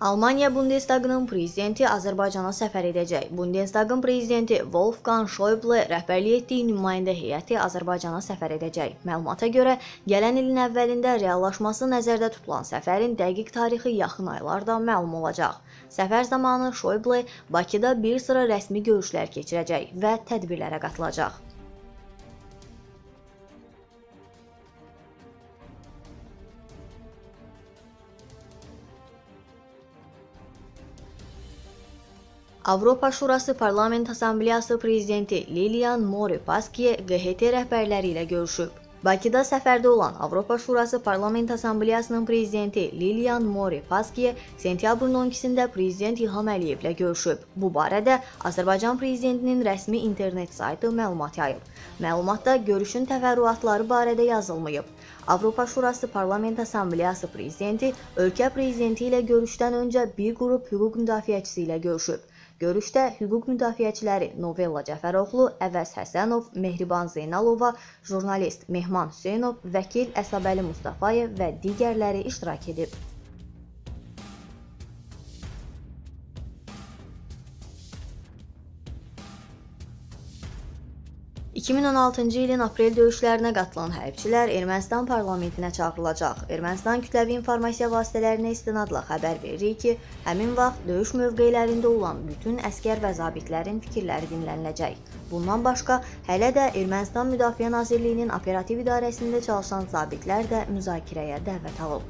Almaniya Bundestagının prezidenti Azərbaycana səfər edəcək. Bundestagın prezidenti Wolfgang Schäuble rəhbərlik etdiyi nümayəndə heyəti Azərbaycana səfər edəcək. Məlumata görə, gələn ilin əvvəlində reallaşması nəzərdə tutulan səfərin dəqiq tarixi yaxın aylarda məlum olacaq. Səfər zamanı Schäuble Bakıda bir sıra rəsmi görüşlər keçirəcək və tədbirlərə qatılacaq. Avropa Şurası Parlament Assambleyası prezidenti Lilian Mori-Paskiye QHT rəhbərləri ilə görüşüb. Bakıda səfərdə olan Avropa Şurası Parlament Assambleyasının prezidenti Lilian Mori-Paskiye sentyabrın 12-sində prezident İlham Əliyevlə görüşüb. Bu barədə Azərbaycan prezidentinin rəsmi internet saytı məlumat yayıb. Məlumatda görüşün təfərrüatları barədə yazılmayıb. Avropa Şurası Parlament Assambleyası prezidenti ölkə prezidenti ilə görüşdən öncə bir qrup hüquq müdafiəçisi ilə görüşüb. Görüşdə hüquq müdafiəçiləri Novella Cəfəroğlu, Əvəz Həsənov, Mehriban Zeynalova, jurnalist Mehman Hüseynov, vəkil Əsabəli Mustafayev və digərləri iştirak edib. 2016-cı ilin aprel döyüşlərinə qatılan hərbçilər Ermənistan parlamentinə çağırılacaq. Ermənistan kütləvi informasiya vasitələrinə istinadla xəbər verir ki, həmin vaxt döyüş mövqelərində olan bütün əskər və zabitlərin fikirləri dinləniləcək. Bundan başqa, hələ də Ermənistan Müdafiə Nazirliyinin operativ idarəsində çalışan zabitlər də müzakirəyə dəvət alıb.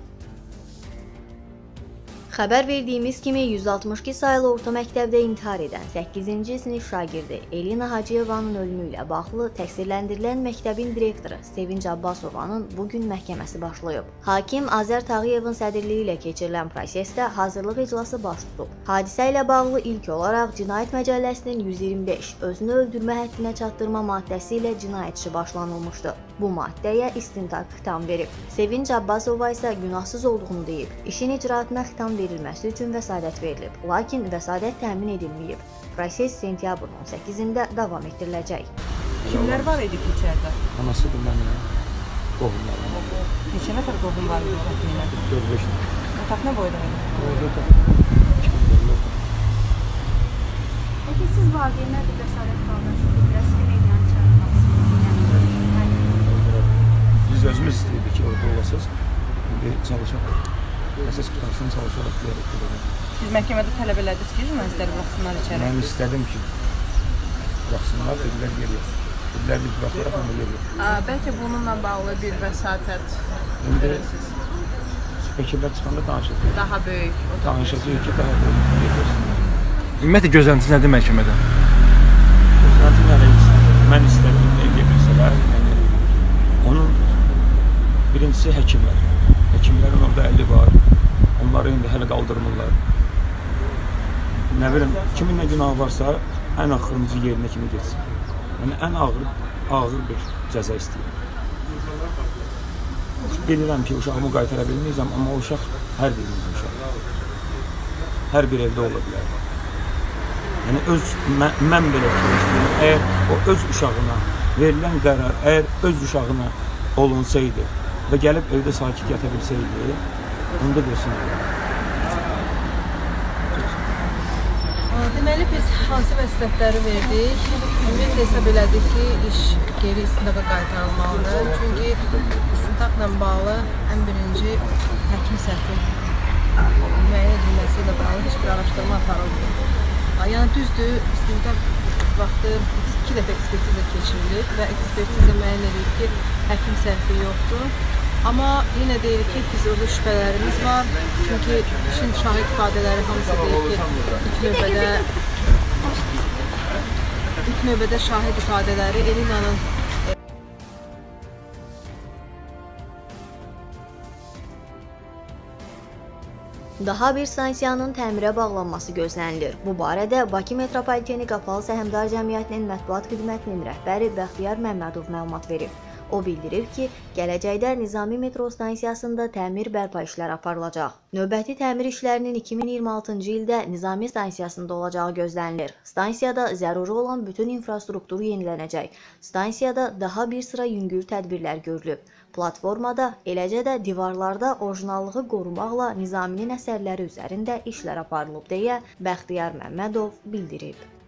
Xəbər verdiyimiz kimi 162 saylı orta məktəbdə intihar edən 8-ci sinif şagirdi Elina Hacıyevanın ölümü ilə bağlı təqsirləndirilən məktəbin direktoru Sevinc Abbasovanın bugün məhkəməsi başlayıb. Hakim Azər Tağıyevin sədrliyi ilə keçirilən prosesdə hazırlıq iclası baş tutub. Hadisə ilə bağlı ilk olaraq Cinayət Məcəlləsinin 125 özünü öldürmə həddinə çatdırma maddəsi ilə cinayət işi başlanılmışdı. Bu maddəyə istintaq xitam verib. Sevinc Abbasova isə günahsız olduğunu deyib. İşin icraatına xitam verilməsi üçün vəsadət verilib, lakin vəsadət təmin edilməyib. Proses sentyabrın 18-də davam etdiriləcək. Kimlər var idi ki, içəridə? Anasıdır mənim, qohumlarım. Neçə nəfər qohum var idi təxminən? 4-5 nəfər. Otaq nə boyda idi? Peki siz valideynlərdə vəsarət qaldırsınız, rəsmi medianı çağırmaq Biz özümüz istəyirdik ki, orada olasınız, çalışaq. Əsas qutarsın, çalışaraq deyərək. Siz məhkəmədə tələb elədiniz ki, jurnalistləri buraxsınlar içəri? Mən istədim ki, buraxsınlar, dedilər yer yox. Dedilər biz buraxaraq, amma yer yox. Bəlkə bununla bağlı bir vəsatət görürsünüz? Vəkillər çıxanda danışacaq. Daha böyük. Danışacaq ki, daha böyük yer yoxsun. Ümumiyyətlə gözləntiniz nədir məhkəmədə? Gözləntim mən istədim, eləyə bilsələr. Onun birincisi həkimlər. Həkimlərin orada 50 var. Onları indi hələ qaldırmırlar. Nə bilim, kimin nə günahı varsa, ən axırıncı yerinə kimi geçsin. Yəni, ən ağır bir cəza istəyir. Bilirəm ki, uşağımı qaytara bilməyəcəm, amma o uşaq hər birimizin uşaq. Hər bir evdə ola bilər. Yəni, mən belə fikirləşdirəm, əgər o öz uşağına verilən qərar, əgər öz uşağına olunsaydı və gəlib evdə sakit yata bilsəydi, onu da versin. Deməli, biz hansı məsləhətləri verdik? Ümumiyyətlə hesab elədik ki, iş geri istintaqa qaytarılmalıdır. Çünki istintaqla bağlı ən birinci həkim səhvi müəyyən edilməsi ilə bağlı heç bir araşdırma aparılmıyor. Yəni, düzdür, istintaq vaxtı 2 dəfə ekspertiza keçirilir və ekspertiza müəyyən edir ki, həkim səhvi yoxdur. Amma yenə deyirik ki, biz orada şübhələrimiz var. Çünki işin şahid ifadələri hamısı deyir ki, ilk növbədə şahid ifadələri Elina'nın Daha bir stansiyanın təmirə bağlanması gözlənilir. Bu barədə Bakı Metropoliteni Qapalı Səhmdar Cəmiyyətinin mətbuat xidmətinin rəhbəri Bəxtiyar Məmmədov məlumat verib. O bildirib ki, gələcəkdə Nizami metro stansiyasında təmir bərpa işləri aparılacaq. Növbəti təmir işlərinin 2026-cı ildə Nizami stansiyasında olacağı gözlənilir. Stansiyada zəruri olan bütün infrastruktur yenilənəcək. Stansiyada daha bir sıra yüngül tədbirlər görülüb. Platformada, eləcə də divarlarda orijinallığı qorumaqla Nizaminin əsərləri üzərində işlər aparılıb deyə Bəxtiyar Məmmədov bildirib.